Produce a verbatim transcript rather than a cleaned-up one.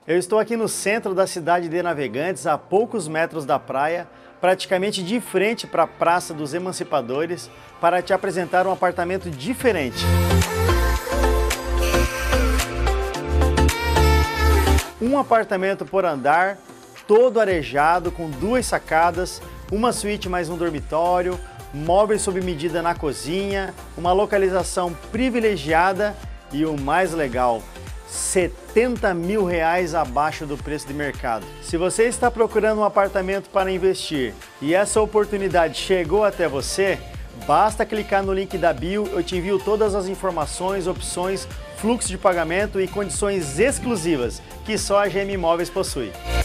Eu estou aqui no centro da cidade de Navegantes, a poucos metros da praia, praticamente de frente para a Praça dos Emancipadores, para te apresentar um apartamento diferente. Um apartamento por andar, todo arejado, com duas sacadas, uma suíte mais um dormitório, móveis sob medida na cozinha, uma localização privilegiada e o mais legal, setenta mil reais abaixo do preço de mercado. Se você está procurando um apartamento para investir e essa oportunidade chegou até você, basta clicar no link da bio, eu te envio todas as informações, opções, fluxo de pagamento e condições exclusivas que só a G M Imóveis possui.